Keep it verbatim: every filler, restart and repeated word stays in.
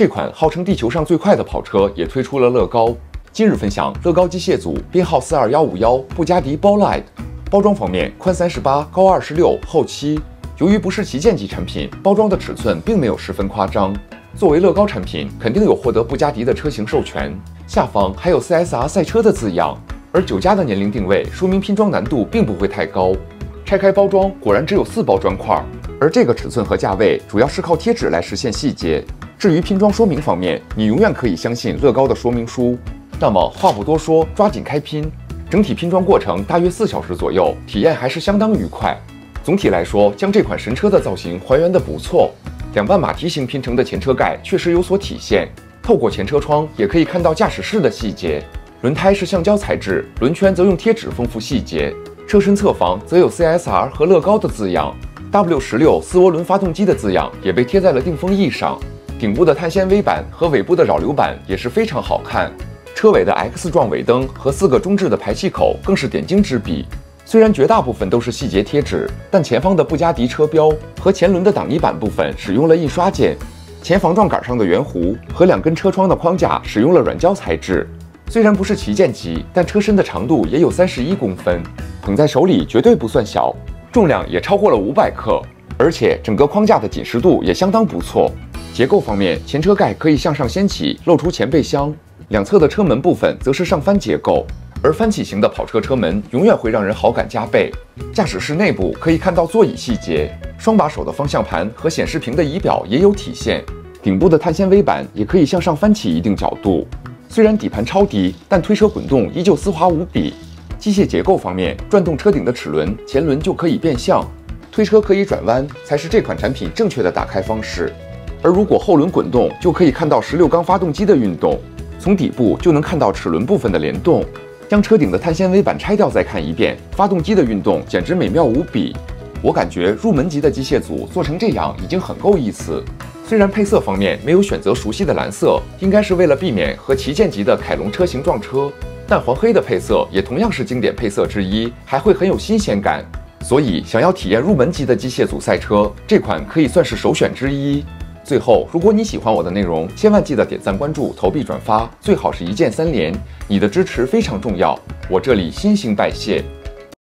这款号称地球上最快的跑车也推出了乐高。今日分享乐高机械组编号四二一五一布加迪 Bolide。包装方面，宽三十八，高二十六，厚七。由于不是旗舰级产品，包装的尺寸并没有十分夸张。作为乐高产品，肯定有获得布加迪的车型授权。下方还有 C S R 赛车的字样，而九加的年龄定位说明拼装难度并不会太高。拆开包装，果然只有四包砖块，而这个尺寸和价位主要是靠贴纸来实现细节。至于拼装说明方面，你永远可以相信乐高的说明书。那么话不多说，抓紧开拼。整体拼装过程大约四小时左右，体验还是相当愉快。总体来说，将这款神车的造型还原得不错。两半马蹄形拼成的前车盖确实有所体现，透过前车窗也可以看到驾驶室的细节。轮胎是橡胶材质，轮圈则用贴纸丰富细节。车身侧方则有 C S R 和乐高的字样 ，W 十六四涡轮发动机的字样也被贴在了定风翼上。顶部的碳纤维板和尾部的扰流板也是非常好看。车尾的 X 状尾灯和四个中置的排气口更是点睛之笔。虽然绝大部分都是细节贴纸，但前方的布加迪车标和前轮的挡泥板部分使用了印刷件，前防撞杆上的圆弧和两根车窗的框架使用了软胶材质。虽然不是旗舰级，但车身的长度也有三十一公分，捧在手里绝对不算小，重量也超过了五百克，而且整个框架的紧实度也相当不错。结构方面，前车盖可以向上掀起，露出前备箱。两侧的车门部分则是上翻结构，而翻起型的跑车车门永远会让人好感加倍。驾驶室内部可以看到座椅细节，双把手的方向盘和显示屏的仪表也有体现。顶部的碳纤维板也可以向上翻起一定角度。虽然底盘超低，但推车滚动依旧丝滑无比。机械结构方面，转动车顶的齿轮，前轮就可以变向，推车可以转弯，才是这款产品正确的打开方式。而如果后轮滚动，就可以看到十六缸发动机的运动。从底部就能看到齿轮部分的联动，将车顶的碳纤维板拆掉再看一遍，发动机的运动简直美妙无比。我感觉入门级的机械组做成这样已经很够意思。虽然配色方面没有选择熟悉的蓝色，应该是为了避免和旗舰级的凯龙车型撞车，但黄黑的配色也同样是经典配色之一，还会很有新鲜感。所以想要体验入门级的机械组赛车，这款可以算是首选之一。最后，如果你喜欢我的内容，千万记得点赞、关注、投币、转发，最好是一键三连，你的支持非常重要，我这里新兴拜谢。